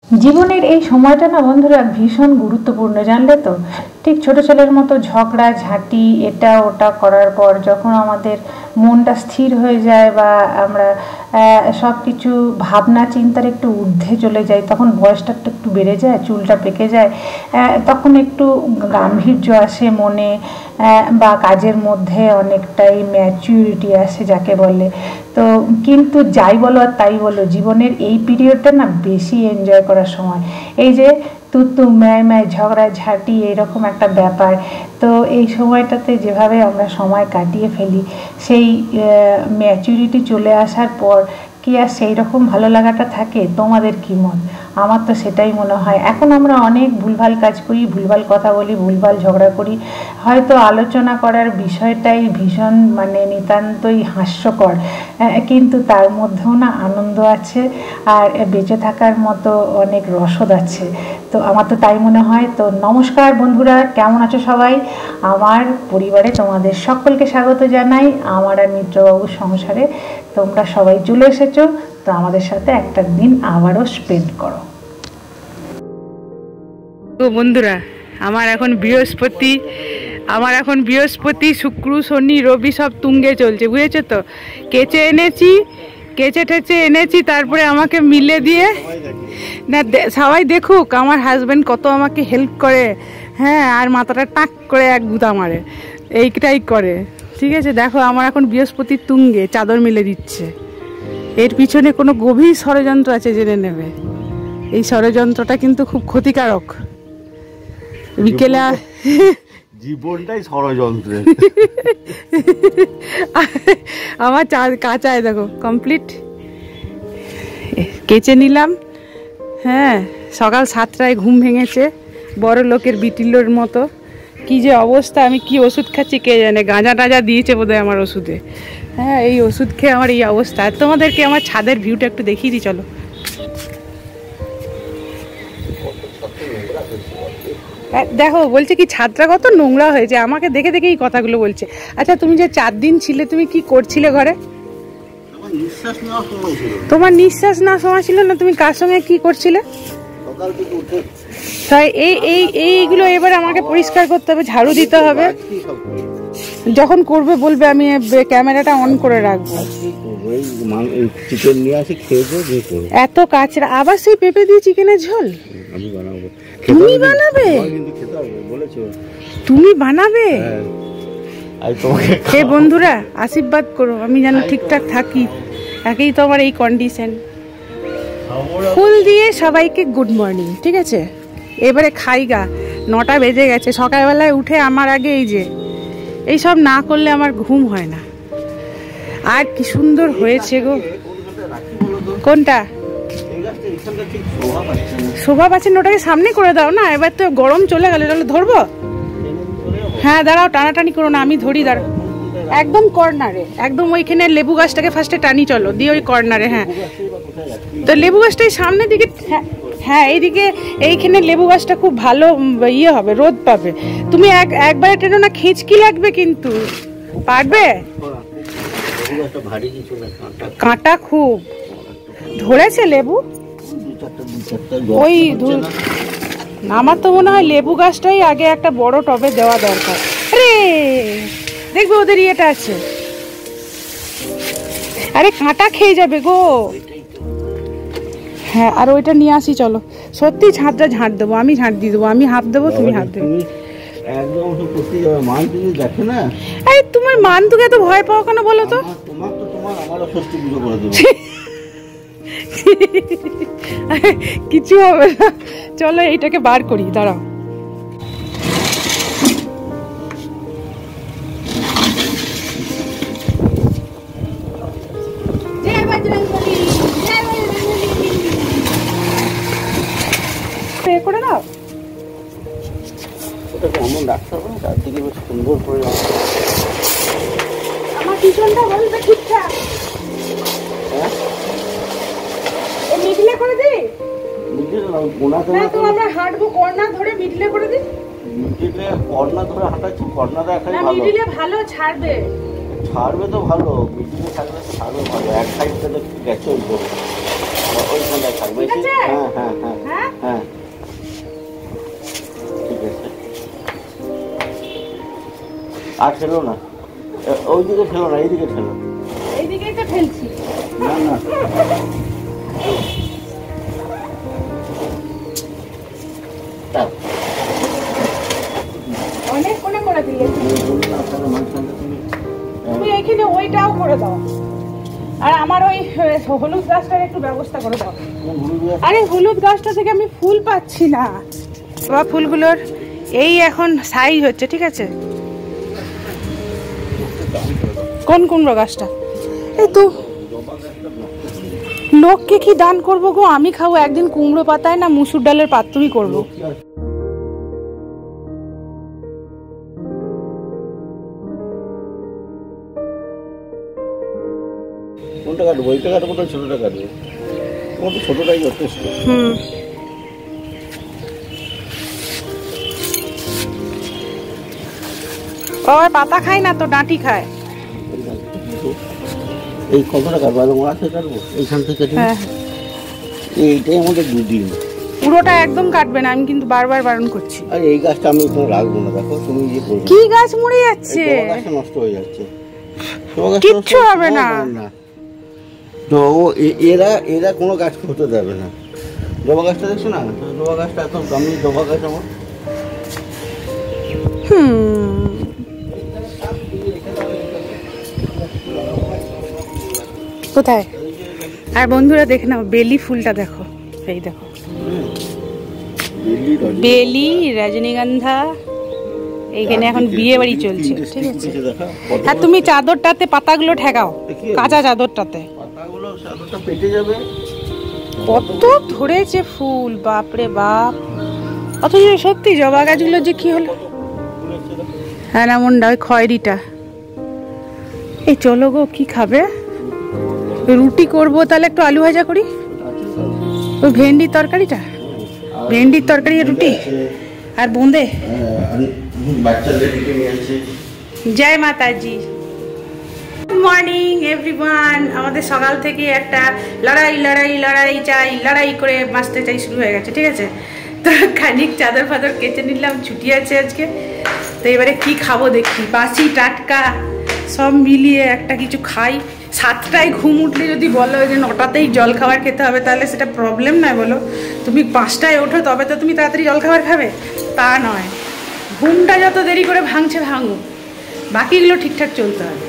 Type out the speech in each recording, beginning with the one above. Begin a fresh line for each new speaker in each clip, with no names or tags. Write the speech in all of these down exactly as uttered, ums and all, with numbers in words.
জীবনের এই সময়টা না বন্ধুরা ভীষণ গুরুত্বপূর্ণ, জানলে তো। ঠিক ছোট ছেলের মতো ঝগড়া ঝাঁটি এটা ওটা করার পর যখন আমাদের মনটা স্থির হয়ে যায় বা আমরা সব কিছু ভাবনা চিন্তার একটু ঊর্ধ্বে চলে যাই, তখন বয়সটা একটু বেড়ে যায়, চুলটা পেকে যায়, তখন একটু গাম্ভীর্য আসে মনে, বা কাজের মধ্যে অনেকটাই ম্যাচুরিটি আসে যাকে বলে। তো কিন্তু যাই বলো আর তাই বলো, জীবনের এই পিরিয়ডটা না বেশি এনজয় করার সময়। এই যে তুতু ম্যায় ম্যায় ঝগড়া ঝাঁটি এইরকম একটা ব্যাপার, তো এই সময়টাতে যেভাবে আমরা সময় কাটিয়ে ফেলি, সেই ম্যাচুরিটি চলে আসার পর কি আর সেই রকম ভালো লাগাটা থাকে? তোমাদের কি মত? আমার তো সেটাই মনে হয়। এখন আমরা অনেক ভুলভাল কাজ করি, ভুলভাল কথা বলি, ভুলভাল ঝগড়া করি, হয়তো আলোচনা করার বিষয়টাই ভীষণ মানে নিতান্তই হাস্যকর, কিন্তু তার মধ্যেও না আনন্দ আছে আর বেঁচে থাকার মতো অনেক রসদ আছে। তো আমার তো তাই মনে হয়। তো নমস্কার বন্ধুরা, কেমন আছো সবাই? আমার পরিবারে তোমাদের সকলকে স্বাগত জানাই, আমার আর মিত্রবাবুর সংসারে। তোমরা সবাই চলে এসেছো, তো আমাদের সাথে একটা দিন আবারও স্পেন্ড করো।
তো বন্ধুরা, আমার এখন বৃহস্পতি আমার এখন বৃহস্পতি শুক্র শনি রবি সব তুঙ্গে চলছে, বুঝেছো তো। কেচে এনেছি, কেচে টেচে এনেছি, তারপরে আমাকে মিলে দিয়ে না সবাই দেখুক আমার হাজব্যান্ড কত আমাকে হেল্প করে, হ্যাঁ, আর মাথাটা টাক করে এক গুঁতা মারে, এইটাই করে, ঠিক আছে। দেখো আমার এখন বৃহস্পতির তুঙ্গে চাদর মিলে দিচ্ছে। এর পিছনে কোনো গভীর ষড়যন্ত্র আছে, জেনে নেবে। এই ষড়যন্ত্রটা কিন্তু খুব ক্ষতিকারক। বিকেলে
জীবনটাই ষড়যন্ত্র।
আমার চা কাঁচায় দেখো কমপ্লিট কেচে নিলাম। হ্যাঁ, সকাল সাতটায় ঘুম ভেঙেছে, বড় লোকের বিটিলোর মতো। কি যে অবস্থা, আমি কি ওষুধ খাচ্ছি কে জানে, গাঁজা টাজা দিয়েছে বোধহয় আমার ওষুধে। হ্যাঁ, এই ওষুধ খেয়ে আমার এই অবস্থা। তোমাদেরকে আমার ছাদের ভিউটা একটু দেখিয়ে দিই, চলো। দেখো, বলছে কি ছাদটা কত নোংরা হয়েছে, আমাকে দেখে দেখে এই কথাগুলো বলছে। আচ্ছা, তুমি যে চার দিন ছিলে, তুমি কি করছিলে ঘরে? তোমার নিঃশ্বাস না সময় ছিল না, তুমি কার সঙ্গে কি করছিলে? তাই এই এই এইগুলো এবার আমাকে পরিষ্কার করতে হবে, ঝাড়ু দিতে হবে। যখন করবে বলবে, আমি ক্যামেরাটা অন করে রাখবো। এত কাচরা, আবার সেই পেঁপে দিয়ে চিকেনের ঝোল তুমি বানাবে? তুমি বানাবে? হে বন্ধুরা, আশীর্বাদ করো আমি যেন ঠিকঠাক থাকি। একেই তো আমার এই কন্ডিশন। ফুল দিয়ে সবাইকে গুড মর্নিং, ঠিক আছে। এবারে খাই গা, নটা বেজে গেছে। সকালবেলায় উঠে আমার আগে এই যে এই সব না করলে আমার ঘুম হয় না। আর কি সুন্দর হয়েছে গো। কোনটা শোভা পাচ্ছে? ওটাকে সামনে করে দাও না, এবার তো গরম চলে গেল। তাহলে ধরবো? হ্যাঁ, দাঁড়াও, টানাটানি করো না, আমি ধরি। দাঁড়াও, একদম কর্নারে, একদম ওইখানে লেবু গাছটাকে ফার্স্টে টানি, চলো দিয়ে ওই কর্নারে। হ্যাঁ, তো লেবু গাছটাই সামনের দিকে। হ্যাঁ, এইদিকে এইখানে লেবু গাছটা খুব ভালো ইয়ে হবে, রোদ পাবে। তুমি এক একবারে টেনো না, খিঁচকি লাগবে কিন্তু। পারবে? কাঁটা খুব ধরেছে লেবু। ওই আমার তো মনে হয় লেবু গাছটাই আগে একটা বড় টবে দেওয়া দরকার। আরে দেখবে ওদের ইয়েটা আছে। আরে কাঁটা খেয়ে যাবে গো। হ্যাঁ, আর ওইটা নিয়ে আসি, চলো। সত্যি ছাদটা ঝাঁট দেবো, আমি ঝাঁট দিয়ে দেবো। আমি হাফ দেবো, তুমি হাফ দেবো। আরে তোমার মান্তুকে এত ভয় পাও কেন বলো তো? কিছু হবে না, চলো এইটাকে বার করি, দাঁড়াও। করে দাও। আমার পিছনটা বলবে ঠিকঠাক। মিডলে করে দিই, আমরা হাঁটবো কর্নার ধরে, মিডলে করে দিই।
মিডলে কর্নার ধরে হাঁটাচ্ছি, কর্নার দেখাই ভালো।
মিডলে ভালো ছাড়বে,
ছাড়বে তো ভালো। মিডলে ছাড়বে তো ছাড়বে ভালো। এক সাইডটা তো গেছে ওই ওইখানটা ছাড়বে। হ্যাঁ হ্যাঁ হ্যাঁ, আর ঠেলো না, ওইদিকে ঠেলো না, এইদিকে ঠেলো।
এইদিকেই তো ঠেলছি।
না না
অনেক কোণে করে দিলে তুমি এইখানে ওইটাও করে দাও, আর আমার ওই হলুদ গাছটার একটু ব্যবস্থা করে দাও। আরে হলুদ গাছটা থেকে আমি ফুল পাচ্ছি না, বা ফুলগুলোর এই এখন সাইজ হচ্ছে, ঠিক আছে। কোন কুমড়ো গাছটা? এই তো লোককে কি দান করবো গো, আমি খাবো একদিন কুমড়ো পাতায় না মুসুর ডালের পাতুরি করবো।
কোনটা কাটবো? এইটা কাটবো না ছোটটা কাটবো? তোমার তো ছোটটাই যথেষ্ট।
হুম ও পাতা খায় না তো, ডাঁটি খায়।
এই কতটা কাটবো? আর মাছ কাটবো এইখান থেকে?
হ্যাঁ
এইটাই আমাদের দুদিন।
পুরোটা একদম কাটবে না, আমি কিন্তু বারবার বারণ করছি।
আর এই গাছটা আমি কোনো রাখবো না, দেখো তুমি যে করবে।
কি গাছ মরে যাচ্ছে?
গাছটা নষ্ট হয়ে যাচ্ছে,
কিচ্ছু হবে না।
তো এরা এরা কোনো গাছ হতে দেবে না। জবা গাছটা দেখছো না? জবা গাছটা এত দামি জবা গাছ আমার।
হুম কোথায়? আর বন্ধুরা দেখে নাও, বেলি ফুলটা দেখো, এই দেখো বেলি, রজনীগন্ধা। এইখানে এখন বিয়ে বাড়ি চলছে, ঠিক আছে। আর তুমি চাদরটাতে পাতাগুলো ঠেকাও, কাঁচা চাদরটাতে। কত ধরেছে ফুল, বাপরে বাপ। অথচ সত্যি জবা গাছগুলো যে কি হলো। হ্যাঁ এমনটা ওই খয়েরিটা। এই চলো গো, কি খাবে? রুটি করবো, তাহলে একটু আলু ভাজা করি। ওই ভেন্ডির তরকারিটা, ভেন্ডির তরকারি রুটি আর বোঁদে। জয় মাতাজি। Good morning everyone. আমাদের সকাল থেকে একটা লড়াই লড়াই লড়াই চাই, লড়াই করে বাঁচতে চাই শুরু হয়ে গেছে, ঠিক আছে। তো খানিক চাদর ফাদর কেচে নিলাম, ছুটি আছে আজকে। তো এবারে কি খাবো দেখি, বাসি টাটকা সব মিলিয়ে একটা কিছু খাই। সাতটায় ঘুম উঠলে যদি বলো যে নটাতেই জল খাবার খেতে হবে, তাহলে সেটা প্রবলেম নয় বলো। তুমি পাঁচটায় ওঠো তবে তো তুমি তাড়াতাড়ি জল খাবার খাবে, তা নয়। ঘুমটা যত দেরি করে ভাঙছে ভাঙুক, বাকিগুলো ঠিকঠাক চলতে হবে।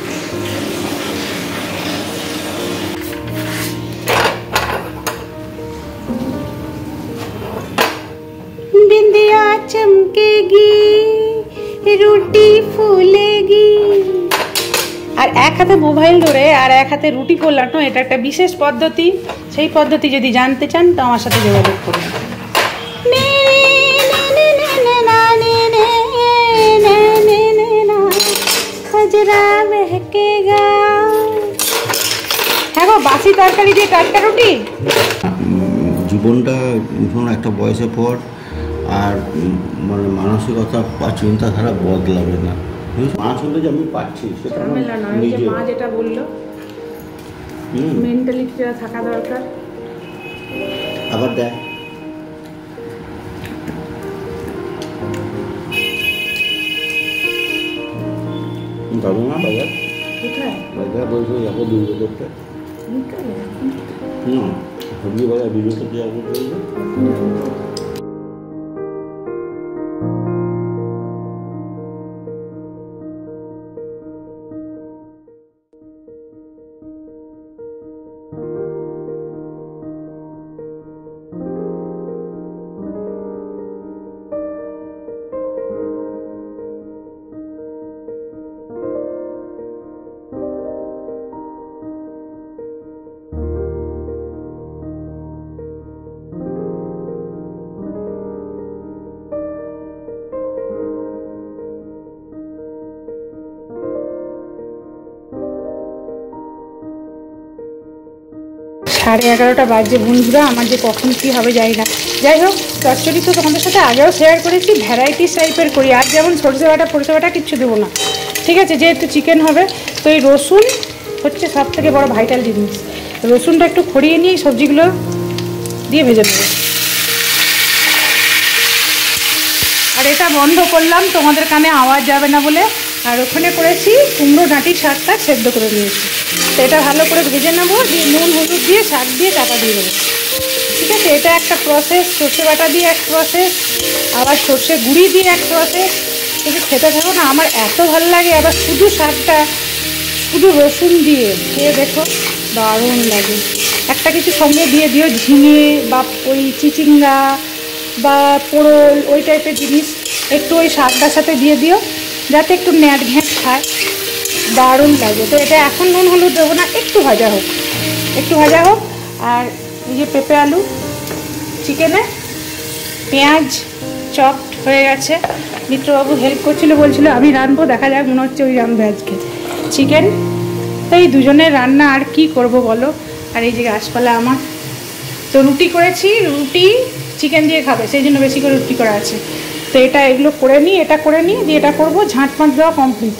बिंदिया चमकेगी, রুটি ফুলেগি। আর এক হাতে মোবাইল ধরে আর এক হাতে রুটি ফোলানো, এটা একটা বিশেষ পদ্ধতি। সেই পদ্ধতি যদি জানতে চান তো আমার সাথে যোগাযোগ করুন। হ্যাঁ গো, বাসি তরকারি দিয়ে টাটকা রুটি।
জীবনটা একটা বয়সের পর আর মানে মানসিকতা বা চিন্তাধারা বদলাবে না। আসলে যে আমি পাচ্ছি সেটা
মা যেটা বললো, মেন্টালিটিটা থাকা দরকার।
আবার দেখ যাবো না বাজার?
কোথায়
বাজার বলছো যাবো বিজয় করতে? না, সবজি বাজার বিজয় করতে যাবো বলছো।
সাড়ে এগারোটা বাজে বন্ধুরা, আমার যে কখন কী হবে জানি না। যাই হোক, চচ্চড়ি তো তোমাদের সাথে আগেও শেয়ার করেছি, ভ্যারাইটিস টাইপের করি। আর যেমন সরষে বাটা ফরষে বাটা কিচ্ছু দেবো না, ঠিক আছে। যেহেতু চিকেন হবে, তো এই রসুন হচ্ছে সব থেকে বড় ভাইটাল জিনিস। রসুনটা একটু খড়িয়ে নিয়ে সবজিগুলো দিয়ে ভেজে নেবো। আর এটা বন্ধ করলাম তোমাদের কানে আওয়াজ যাবে না বলে,
আর ওখানে করেছি কুমড়ো ডাঁটি শাকটা সেদ্ধ করে নিয়েছি। তো এটা ভালো করে ভেজে নেবো, দিয়ে নুন হলুদ দিয়ে শাক দিয়ে চাপা দিয়ে দেবো। ঠিক আছে, এটা একটা প্রসেস। সর্ষে বাটা দিয়ে এক প্রসেস, আবার সর্ষে গুঁড়ি দিয়ে এক প্রসেস। কিন্তু খেতে থাকো না, আমার এত ভালো লাগে। আবার শুধু শাকটা শুধু রসুন দিয়ে খেয়ে দেখো, দারুণ লাগে। একটা কিছু সঙ্গে দিয়ে দিও, ঝিঙে বা ওই চিচিঙ্গা বা পোড়ল ওই টাইপের জিনিস একটু ওই শাকটার সাথে দিয়ে দিও, যাতে একটু ন্যাট ঘ্যাঁট খায়, দারুণ লাগে। তো এটা এখন নুন হলুদ দেবো না, একটু ভাজা হোক, একটু ভাজা হোক। আর এই যে পেঁপে আলু চিকেনে পেঁয়াজ চপড হয়ে গেছে। মিত্রবাবু হেল্প করছিল, বলছিল আমি রাঁধবো, দেখা যাক, মনে হচ্ছে ওই রাঁধবে আজকে চিকেন। তো এই দুজনের রান্না আর কি করব বলো। আর এই যে গাছপালা আমার, তো রুটি করেছি, রুটি চিকেন দিয়ে খাবে, সেই জন্য বেশি করে রুটি করা আছে। তো এটা এগুলো করে নিই, এটা করে নিই, দিয়ে এটা করবো, ঝাঁট মাট দেওয়া কমপ্লিট।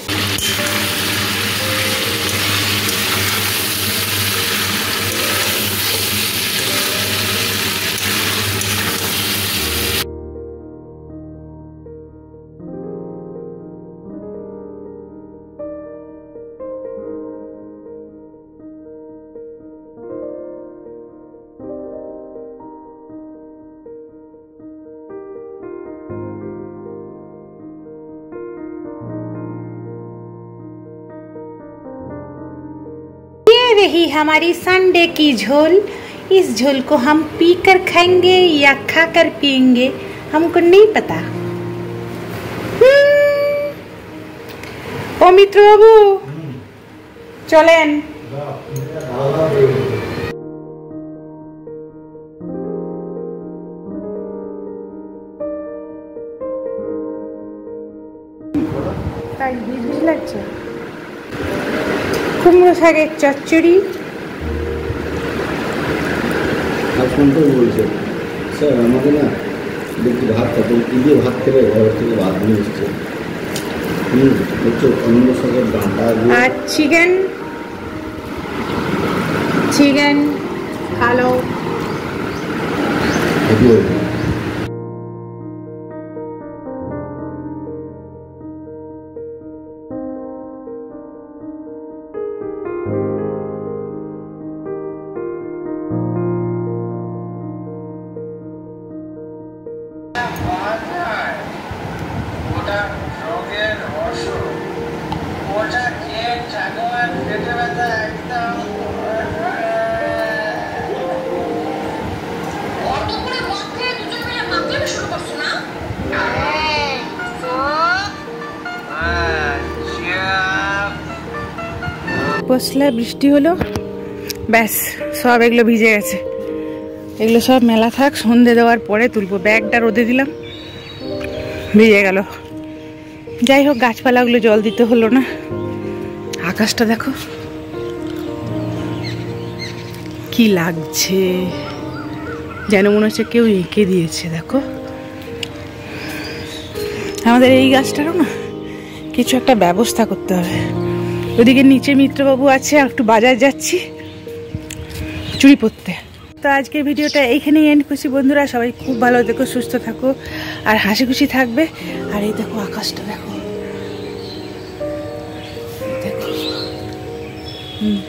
रही हमारी संडे की झोल। इस झोल को हम पीकर खाएंगे या खाकर पिएंगे, हमको नहीं पता। ओ मित्र बाबू चलें। তাই ভিজ ভিজ লাগছে। কুমড়ো শাকের চচ্চড়ি।
বলছে স্যার আমাকে না দেখি ভাত খাতে, কি দিয়ে ভাত খেলে ঘর থেকে ভাত নিয়ে এসছে। হুম হচ্ছে কুমড়ো শাকের ডাঁটা
আর চিকেন, চিকেন ভালো। পশলা বৃষ্টি হলো, ব্যাস সব এগুলো ভিজে গেছে। এগুলো সব মেলা থাক, সন্ধে দেওয়ার পরে তুলবো। ব্যাগটা রোদে দিলাম, ভিজে গেল। যাই হোক, গাছপালাগুলো জল দিতে হলো না। আকাশটা দেখো কি লাগছে, যেন মনে হচ্ছে কেউ এঁকে দিয়েছে। দেখো আমাদের এই গাছটারও না কিছু একটা ব্যবস্থা করতে হবে। ওদিকে নিচে মিত্রবাবু আছে, আর একটু বাজার যাচ্ছি চুড়ি পরতে। তো আজকের ভিডিওটা এইখানেই এন্ড করছি বন্ধুরা। সবাই খুব ভালো দেখো, সুস্থ থাকো আর হাসি খুশি থাকবে। আর এই দেখো আকাশটা দেখো, দেখো হুম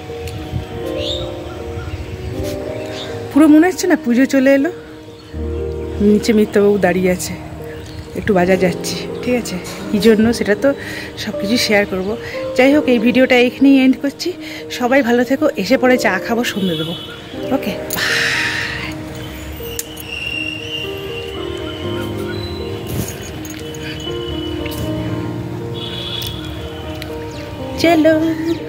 পুরো মনে হচ্ছে না পুজো চলে এলো। নিচে মিত্রবাবু দাঁড়িয়ে আছে, একটু বাজার যাচ্ছি, ঠিক আছে, কি জন্য সেটা তো সব কিছু শেয়ার করবো। যাই হোক, এই ভিডিওটা এইখানেই এন্ড করছি। সবাই ভালো থেকো, এসে পরে চা খাবো, সন্ধ্যে দেবো। ওকে, চলো।